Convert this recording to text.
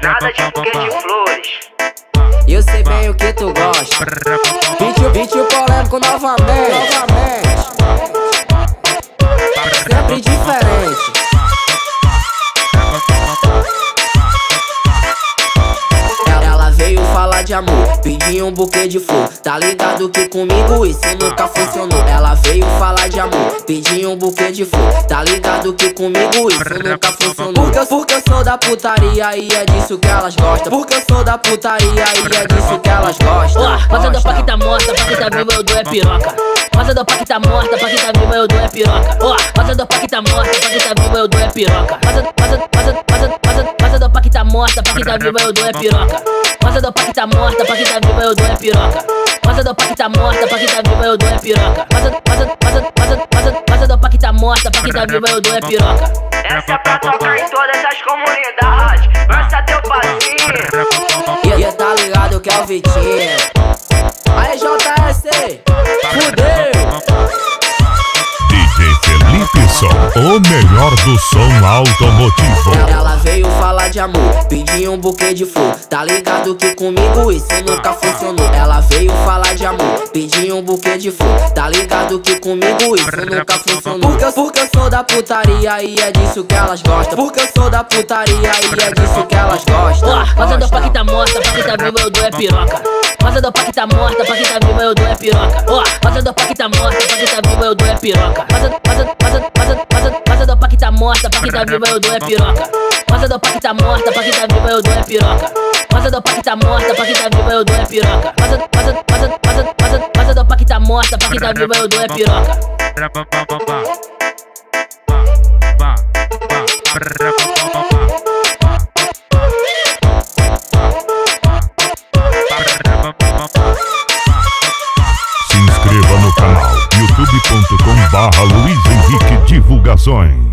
nada de buquê de flores. Eu sei bem o que tu gosta. Vídeo polêmico novamente. Sempre diferente. Ela veio falar de amor, pediu um buquê de flor. Tá ligado que comigo isso nunca funcionou. Ela veio falar de amor, pediu um buquê de flor. Tá ligado que comigo isso nunca funcionou. Porque eu sou da putaria e é disso que elas gostam. Porque eu sou da putaria e é disso que elas gostam. Fazendo pra que tá morta, pra que tá viva eu dou é piroca. Fazendo pra que tá morta, pra que tá viva eu dou é piroca. Fazendo pra que tá morta, pra que tá viva eu dou é piroca. Fazendo pra que tá morta, pra que tá viva eu dou é piroca. Fazendo pra que tá morta, pra que tá viva eu dou é piroca. Fazendo pra que tá morta, pra que tá viva eu dou é piroca. Fazendo pra que tá morta, pra que tá viva eu dou é piroca. Essa é pra tocar em todas as comunidades. Lança teu passinho. E tá ligado que é o Vitinho. Aí JS, fudeu. DJ Felipe Som, o melhor do som automotivo. Ela veio falar de amor, pediu um buquê de flor. Tá ligado que comigo isso nunca funcionou. Ela veio falar de amor, pediu um buquê de flor. Tá ligado que comigo isso nunca funcionou. Porque eu sou da putaria e é disso que elas gostam. Porque eu sou da putaria e é disso que elas gostam. Fazendo pra que tá morta, pra que tá viva eu dou é piroca. Fazendo pra que tá morta, pra que tá viva eu dou é piroca. Fazendo pra que tá morta, pra que tá viva eu dou é piroca. Fazendo pra que tá morta, pra que tá viva eu dou é piroca. Fazendo pra que tá morta, pra que tá viva eu dou é piroca. Fazendo pra que tá morta, pra que tá viva eu dou é piroca. Fazendo pra que tá morta, pra que tá viva eu dou é piroca. Se inscreva no canal youtube.com/Luiz Henrique Divulgações.